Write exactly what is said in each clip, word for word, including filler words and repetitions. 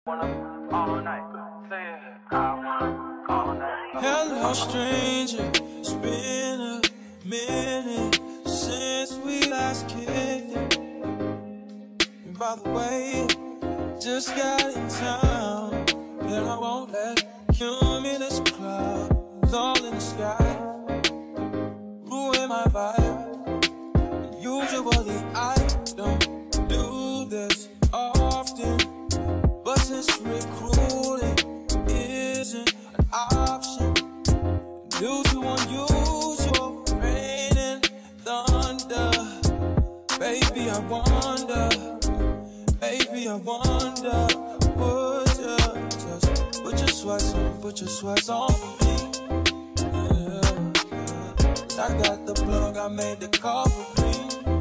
All night. Say it. I wanna all night. Hello, stranger. It's been a minute since we last kicked it. And by the way, just got in town, and I won't let cumulus clouds all in the sky ruin my vibe. Usually I don't do this often, but since recruiting isn't an option due to unusual rain and thunder, baby, I wonder, baby, I wonder, would you just put your sweats on, put your sweats on for me? Yeah, I got the plug, I made the call for me.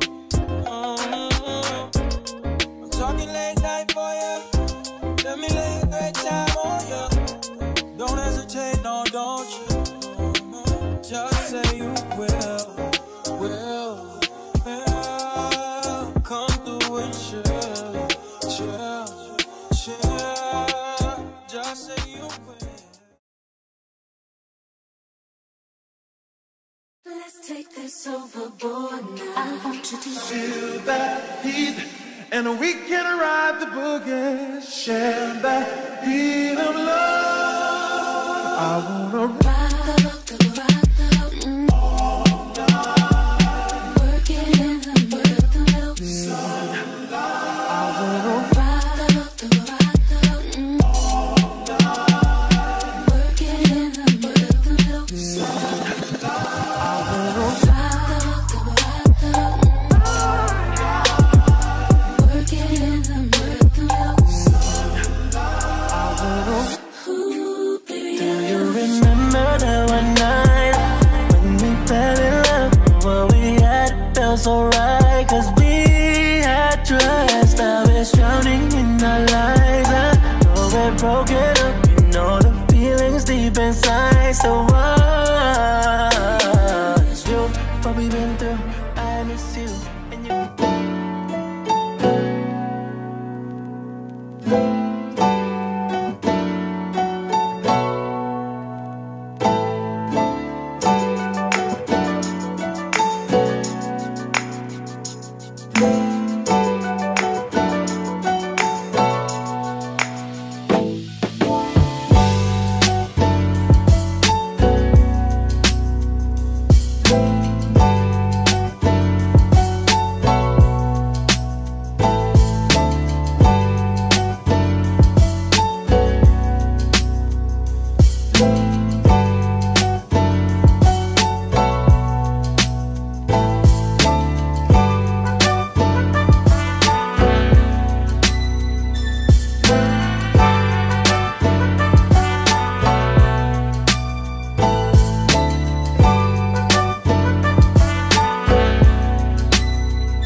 Mm-hmm. I'm talking late night for you. Let me lay a great time on you. Don't hesitate, no, don't you? Just say you will, will, will. Come through and chill, chill, chill. Just say you will. Let's take this overboard now. I want you to feel that heat, and we can ride the boogie, share that heat of love. I wanna